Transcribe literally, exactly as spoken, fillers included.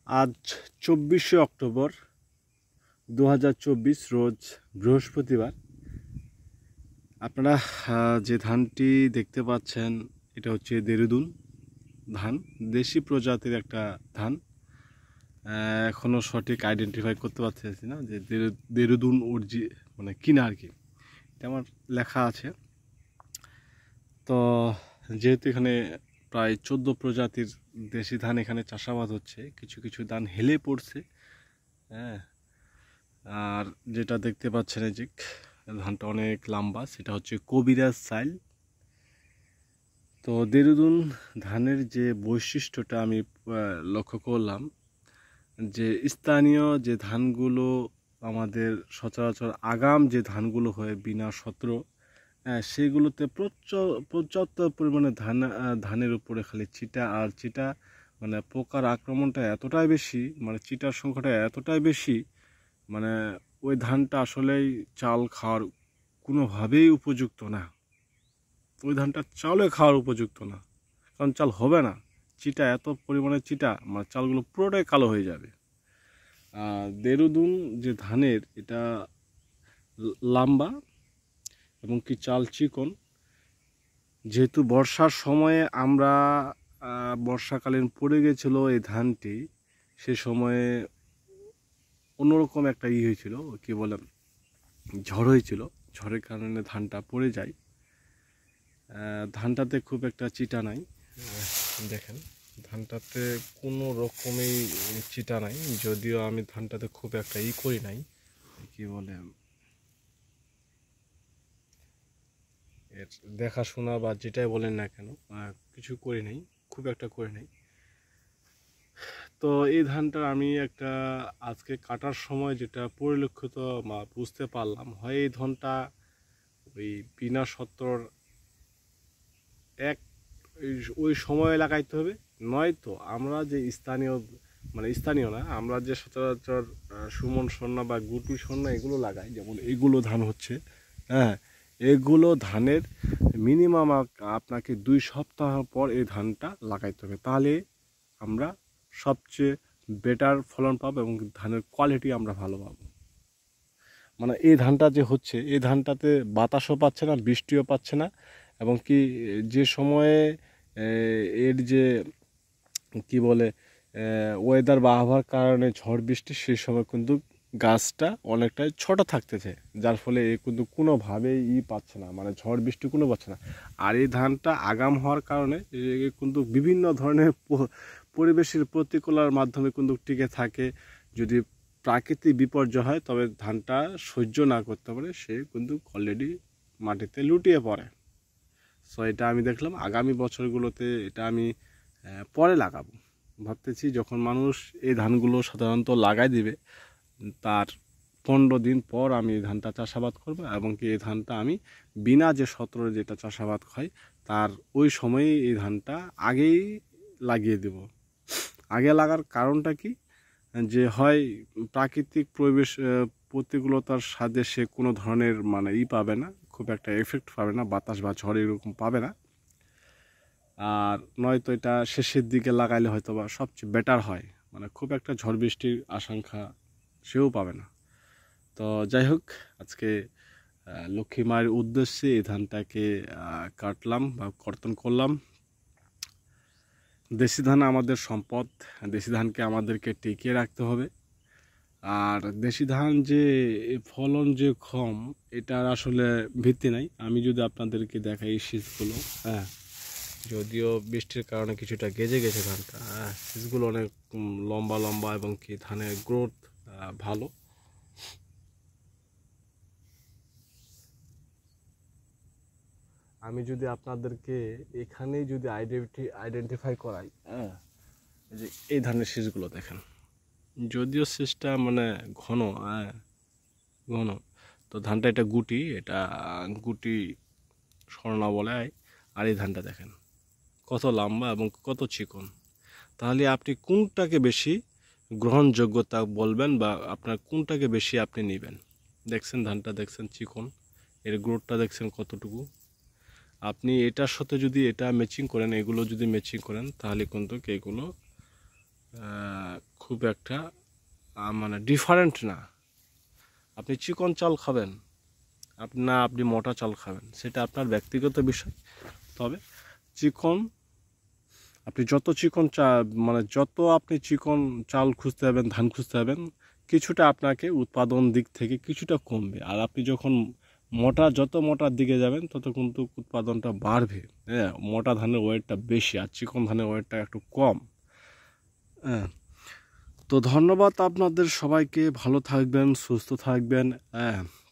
আজ চব্বিশে অক্টোবর দু হাজার চব্বিশ রোজ বৃহস্পতিবার। আপনারা যে ধানটি দেখতে পাচ্ছেন এটা হচ্ছে দেরুদুন ধান, দেশি প্রজাতির একটা ধান। এখনও সঠিক আইডেন্টিফাই করতে পারছি না যে দেরুদুন অর্জি মানে কিনা আর কি, এটা আমার লেখা আছে। তো যেহেতু এখানে প্রায় চোদ্দো প্রজাতির দেশি ধান এখানে চাষাবাদ হচ্ছে, কিছু কিছু ধান হেলে পড়ছে। হ্যাঁ, আর যেটা দেখতে পাচ্ছেন এই যে ধানটা অনেক লম্বা, সেটা হচ্ছে কবিরাজ চাইল। তো দেরুদুন ধানের যে বৈশিষ্ট্যটা আমি লক্ষ্য করলাম যে স্থানীয় যে ধানগুলো আমাদের সচরাচর আগাম যে ধানগুলো হয় বিনা সত্র, সেগুলোতে পর্যাপ্ত পরিমাণে ধান ধানের উপরে খালি চিটা আর চিটা, মানে পোকার আক্রমণটা এতটাই বেশি, মানে চিটার সংখ্যাটা এতটাই বেশি, মানে ওই ধানটা আসলেই চাল খাওয়ার কোনোভাবেই উপযুক্ত না। ওই ধানটা চালে খাওয়ার উপযুক্ত না, কারণ চাল হবে না। চিটা এত পরিমাণে চিটা, মানে চালগুলো পুরোটাই কালো হয়ে যাবে। আর দেরুদুন যে ধানের এটা লম্বা এবং কি চাল চিকন। যেহেতু বর্ষার সময়ে আমরা বর্ষাকালীন পড়ে গেছিলো এই ধানটি, সে সময়ে অন্যরকম একটা ই হয়েছিল, কি বলে ঝড় হয়েছিল, ঝড়ের কারণে ধানটা পড়ে যায়। ধানটাতে খুব একটা চিটা নাই, দেখেন ধানটাতে কোনো রকমেই চিটা নাই, যদিও আমি ধানটাতে খুব একটা ই করি নাই, কি বলে এর দেখাশোনা বা যেটাই বলেন না কেন, কিছু করি নাই, খুব একটা করি নাই। তো এই ধানটা আমি একটা আজকে কাটার সময় যেটা পরিলক্ষিত বা বুঝতে পারলাম, হয় এই ধানটা ওই বিনা সত্তর এক ওই সময়ে লাগাইতে হবে, নয়তো আমরা যে স্থানীয় মানে স্থানীয় না আমরা যে সচরাচর সুমন সন্না বা গুটি সন্না এগুলো লাগাই, যেমন এইগুলো ধান হচ্ছে, হ্যাঁ এগুলো ধানের মিনিমাম আপনাকে দুই সপ্তাহ পর এই ধানটা লাগাইতে হবে, তাহলে আমরা সবচেয়ে বেটার ফলন পাবো এবং ধানের কোয়ালিটি আমরা ভালো পাবো। মানে এই ধানটা যে হচ্ছে, এই ধানটাতে বাতাসও পাচ্ছে না, বৃষ্টিও পাচ্ছে না, এবং কি যে সময়ে এর যে কি বলে ওয়েদার বা আবহাওয়ার কারণে ঝড় বৃষ্টি, সেই সময় কিন্তু গাছটা অনেকটাই ছোট থাকতেছে, যার ফলে এ কিন্তু কোনোভাবেই ই পাচ্ছে না, মানে ঝড় বৃষ্টি কোনো পাচ্ছে না। আর এই ধানটা আগাম হওয়ার কারণে কিন্তু বিভিন্ন ধরনের পরিবেশের প্রতিকূলতার মাধ্যমে কিন্তু টিকে থাকে। যদি প্রাকৃতিক বিপর্যয় হয় তবে ধানটা সহ্য না করতে পারে, সে কিন্তু অলরেডি মাটিতে লুটিয়ে পড়ে। সো এটা আমি দেখলাম আগামী বছরগুলোতে এটা আমি পরে লাগাবো ভাবতেছি। যখন মানুষ এই ধানগুলো সাধারণত লাগাই দিবে তার পনেরো দিন পর আমি এই ধানটা চাষাবাদ করবো, এবং কি এই ধানটা আমি বিনা যে সতেরো যেটা চাষাবাদ হয় তার ওই সময়ে এই ধানটা আগেই লাগিয়ে দেব। আগে লাগার কারণটা কি, যে হয় প্রাকৃতিক পরিবেশ প্রতিকূলতার সাথে সে কোনো ধরনের মানে ই পাবে না, খুব একটা এফেক্ট পাবে না, বাতাস বা ঝড় এরকম পাবে না। আর নয়তো এটা শেষের দিকে লাগাইলে হয়তো বা সবচেয়ে বেটার হয়, মানে খুব একটা ঝড় বৃষ্টির আশঙ্কা সেও পাবে না। তো যাই হোক, আজকে লক্ষ্মী মায়ের উদ্দেশ্যে এই ধানটাকে কাটলাম বা কর্তন করলাম। দেশি ধান আমাদের সম্পদ, দেশি ধানকে আমাদেরকে টিকিয়ে রাখতে হবে। আর দেশি ধান যে ফলন যে কম, এটার আসলে ভিত্তি নাই। আমি যদি আপনাদেরকে দেখাই এই শীষগুলো, হ্যাঁ যদিও বৃষ্টির কারণে কিছুটা গেজে গেছে ধানটা, হ্যাঁ শীষগুলো অনেক লম্বা লম্বা এবং কি ধানের গ্রোথ ভালো। আমি যদি আপনাদেরকে এখানেই যদি আইডেন্টি আইডেন্টিফাই করাই, হ্যাঁ যে এই ধানের শীষগুলো দেখেন, যদিও শীষটা মানে ঘন, হ্যাঁ ঘন, তো ধানটা এটা গুটি, এটা গুটি স্বর্ণা বলে। আর এই ধানটা দেখেন কত লম্বা এবং কত চিকন, তাহলে আপনি কোনটাকে বেশি গ্রহণযোগ্যতা বলবেন বা আপনার কোনটাকে বেশি আপনি নেবেন। দেখছেন ধানটা, দেখছেন চিকন, এর গ্রোথটা দেখছেন কতটুকু। আপনি এটার সাথে যদি এটা ম্যাচিং করেন, এগুলো যদি ম্যাচিং করেন, তাহলে কিন্তু এগুলো খুব একটা মানে ডিফারেন্ট না। আপনি চিকন চাল খাবেন আপনি না আপনি মোটা চাল খাবেন, সেটা আপনার ব্যক্তিগত বিষয়। তবে চিকন, আপনি যত চিকন চা মানে যত আপনি চিকন চাল খুঁজতে যাবেন, ধান খুঁজতে যাবেন, কিছুটা আপনাকে উৎপাদন দিক থেকে কিছুটা কমবে। আর আপনি যখন মোটা যত মোটার দিকে যাবেন তত কিন্তু উৎপাদনটা বাড়বে। হ্যাঁ, মোটা ধানের ওয়েটটা বেশি আর চিকন ধানের ওয়েটটা একটু কম। হ্যাঁ, তো ধন্যবাদ আপনাদের সবাইকে, ভালো থাকবেন, সুস্থ থাকবেন। হ্যাঁ।